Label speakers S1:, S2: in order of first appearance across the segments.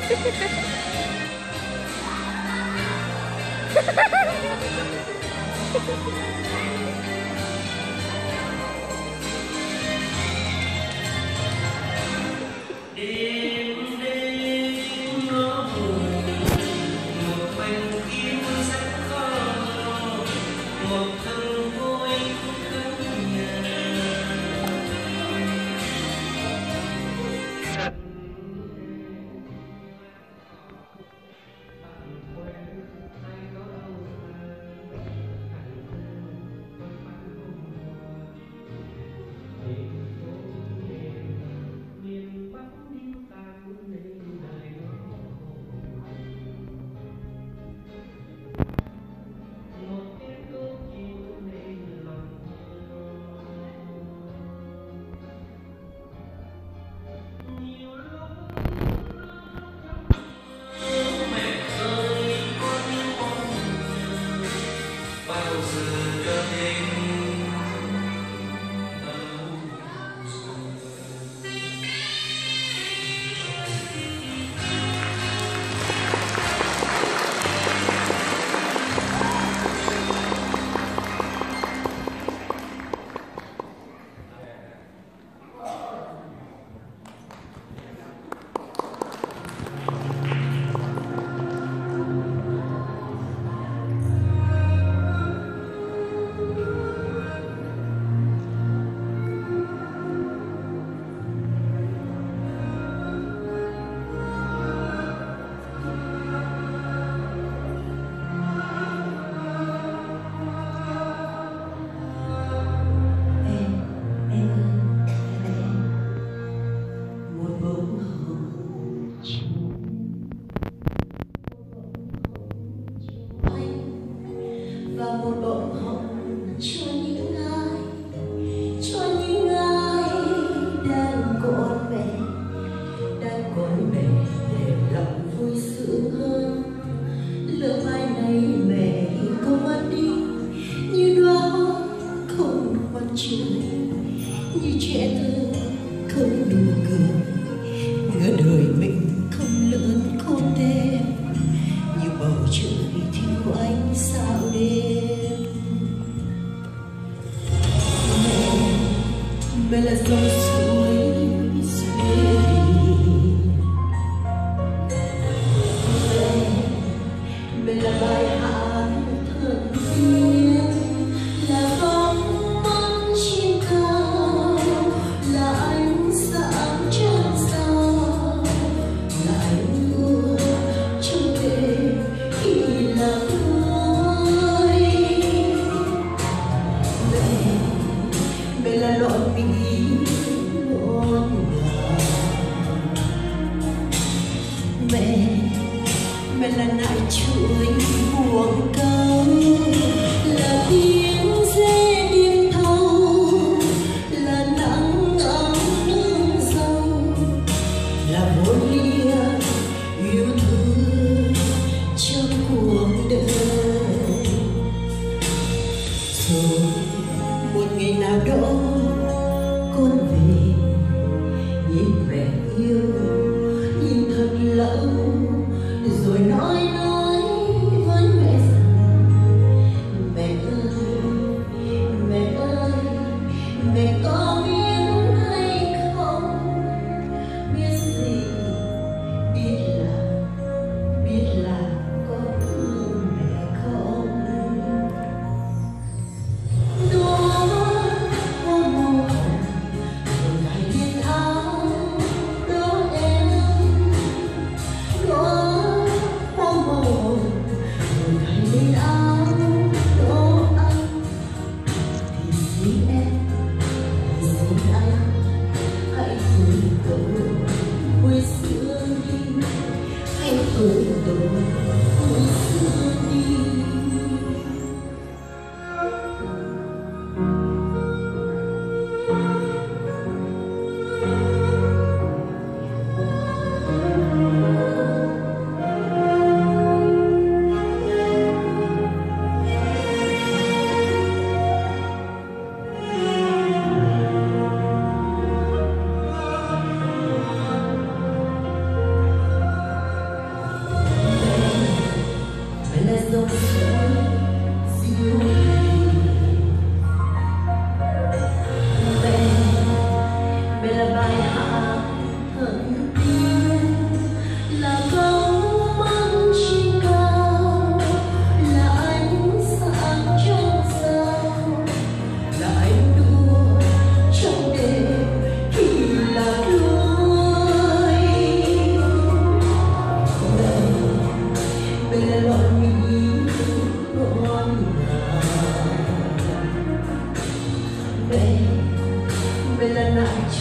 S1: Con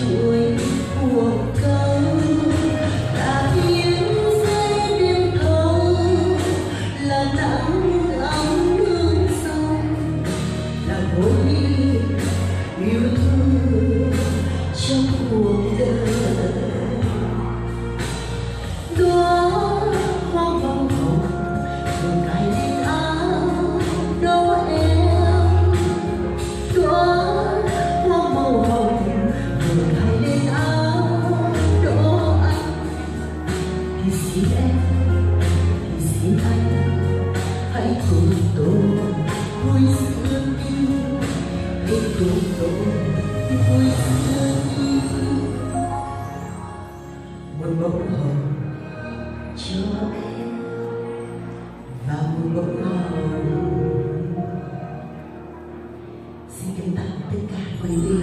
S1: chuối mùa câu là tiếng rơi đêm thâu, là nắng ấm hương sông, là mối yêu thương trong cuộc đời. Đóa hoa màu hồng thường cài lên áo Noel, đóa hoa màu hồng thường cài lên áo đỗ anh. Thì xin em, thì xin anh, hãy cùng tôi vui sướng đi, hãy cùng tôi vui sướng đi. Một bông hồng cho em và một bông hồng. Xin kính tặng tất cả quý vị.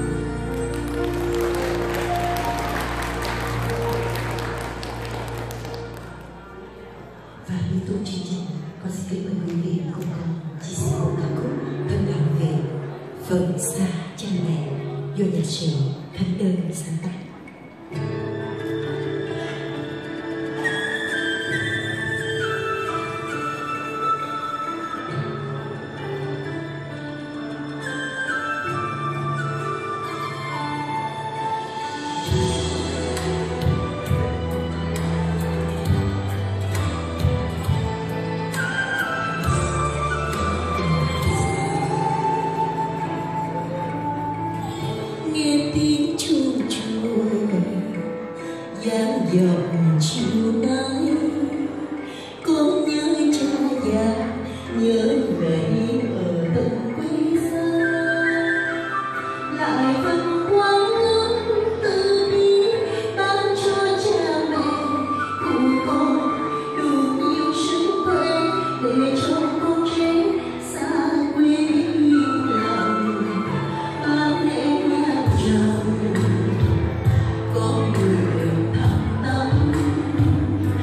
S1: Và như tôi chương trình, con xin kính mời quý vị cùng con chia sẻ một ca khúc thân cảm về phần xa cha mẹ do nhạc sĩ Khánh Đơn sáng tác. Nghe tiếng chuông chùa dáng dòng chiều nay, con nhớ cha già, nhớ ngày ở tận quê xa, lại vẫn quang ngân từ bi ban cho cha mẹ cụ con đủ nhiều sức khỏe để cho con trẻ xa quê lòng. Ban đêm nhạc rằng con người thầm tâm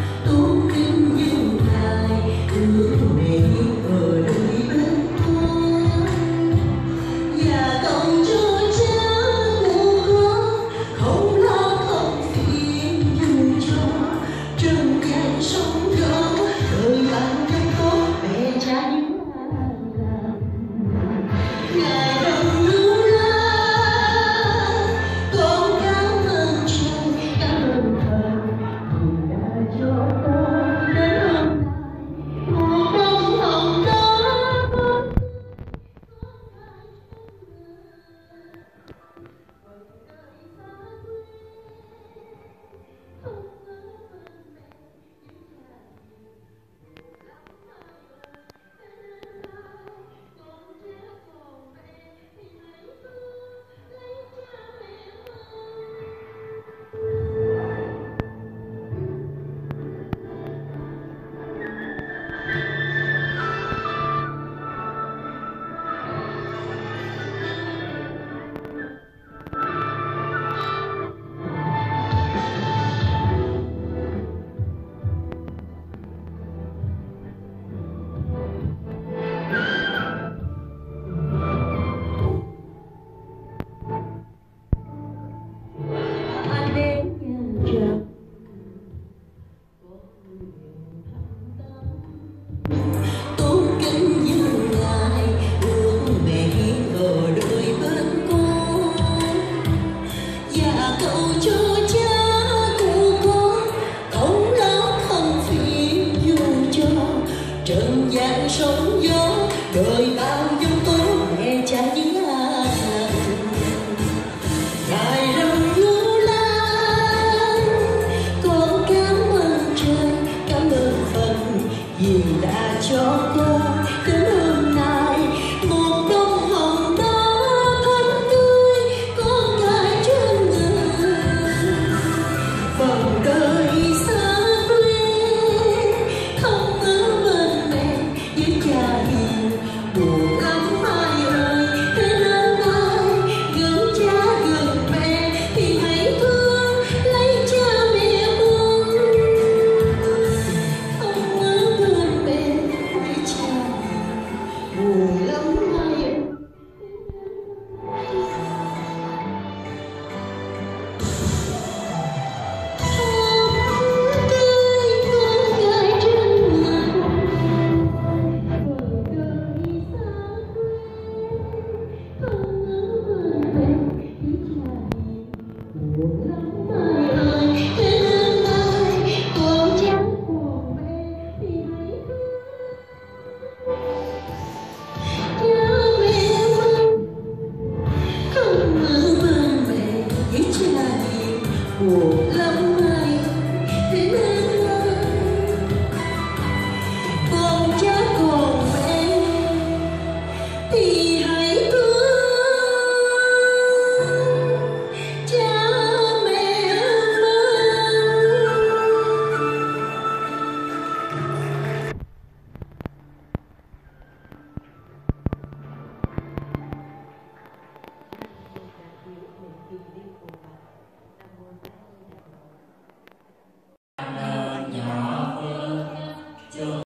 S1: khổ lắm mày thế nên con cha còn mẹ thì